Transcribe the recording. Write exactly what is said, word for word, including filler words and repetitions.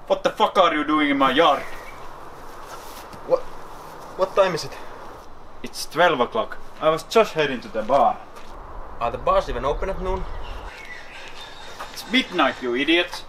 What the fuck are you doing in my yard? What? What time is it? It's twelve o'clock. I was just heading to the bar. Are the bars even open at noon? It's midnight, you idiot.